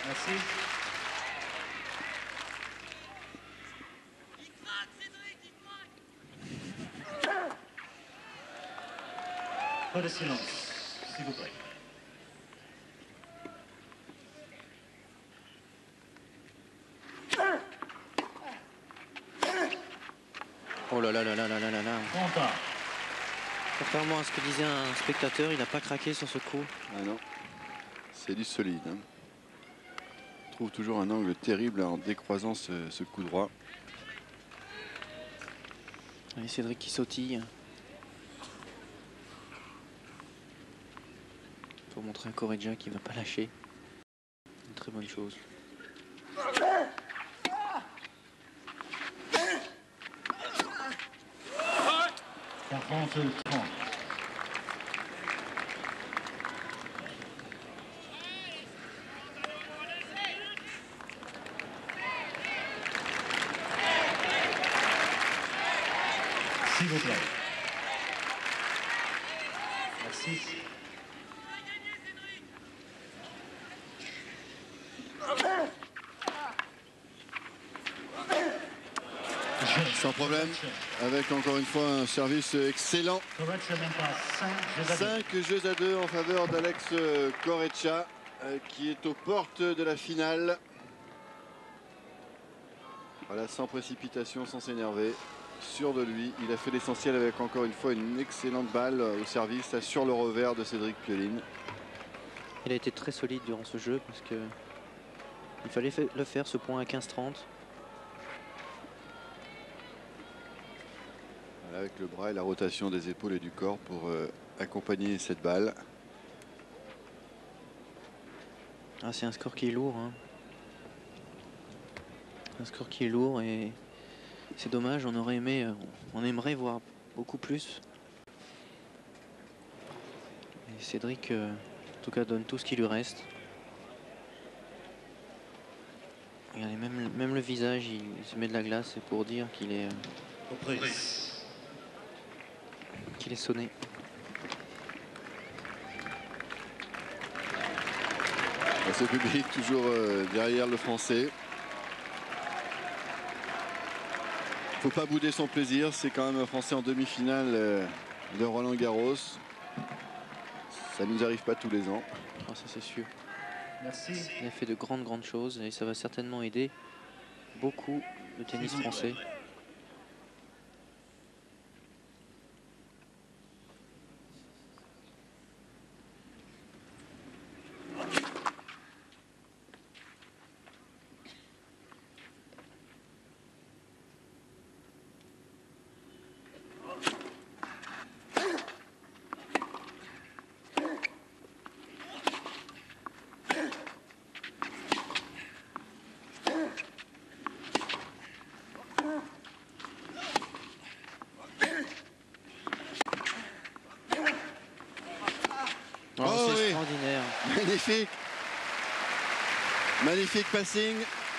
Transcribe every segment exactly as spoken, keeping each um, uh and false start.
Merci. Pas de silence, s'il vous plaît. Oh là là là là là là là là. trente ans. Contrairement à ce que disait un spectateur, il n'a pas craqué sur ce coup. Ah non, c'est du solide. Hein. Il trouve toujours un angle terrible en décroisant ce, ce coup droit. Allez, Cédric qui sautille. Pour montrer à Correggia qu'il ne va pas lâcher. Une très bonne chose. quarante trente. S'il vous plaît. Merci. Sans problème, avec encore une fois un service excellent. cinq jeux à deux en faveur d'Alex Correggia, qui est aux portes de la finale. Voilà, sans précipitation, sans s'énerver, sûr de lui. Il a fait l'essentiel avec encore une fois une excellente balle au service sur le revers de Cédric Pioline. Il a été très solide durant ce jeu parce que il fallait le faire, ce point à quinze trente. Voilà, avec le bras et la rotation des épaules et du corps pour euh, accompagner cette balle. Ah, c'est un score qui est lourd. Hein. Un score qui est lourd et c'est dommage. On aurait aimé, on aimerait voir beaucoup plus. Et Cédric, euh, en tout cas, donne tout ce qui lui reste. Regardez, même, même le visage, il, il se met de la glace, c'est pour dire qu'il est, euh, qu'il est sonné. Ce public toujours euh, derrière le Français. Faut pas bouder son plaisir, c'est quand même un Français en demi-finale euh, de Roland Garros. Ça nous arrive pas tous les ans. Oh, ça c'est sûr. Merci. Il a fait de grandes grandes choses et ça va certainement aider beaucoup le tennis français. Oh, Oh c'est oui. extraordinaire. Magnifique. Magnifique passing.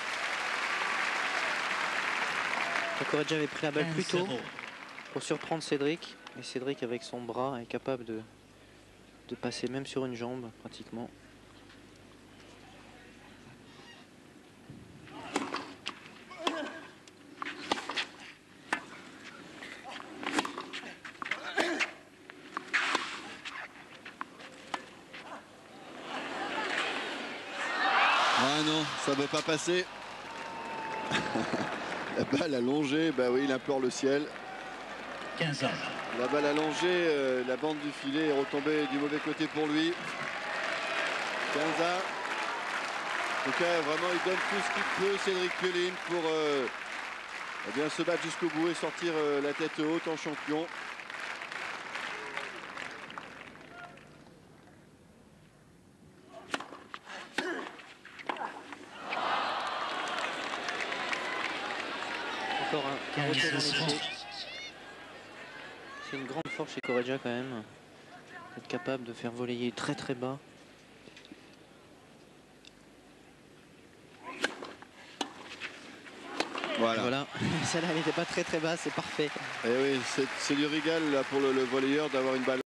Correggia avait pris la balle plus tôt pour surprendre Cédric. Et Cédric, avec son bras, est capable de, de passer même sur une jambe, pratiquement. Ah non, ça ne veut pas passer. La balle allongée, bah oui, il implore le ciel. quinze ans. La balle allongée, euh, la bande du filet est retombée du mauvais côté pour lui. quinze ans. En tout cas, vraiment, il donne tout ce qu'il peut, Cédric Pioline, pour euh, eh bien, se battre jusqu'au bout et sortir euh, la tête haute en champion. Encore un, un retour en échec. C'est une grande force chez Correggia quand même. D'être capable de faire voler très très bas. Voilà. Voilà. Celle-là, elle n'était pas très très basse, c'est parfait. Et oui, c'est du régal là, pour le, le volleyeur d'avoir une balle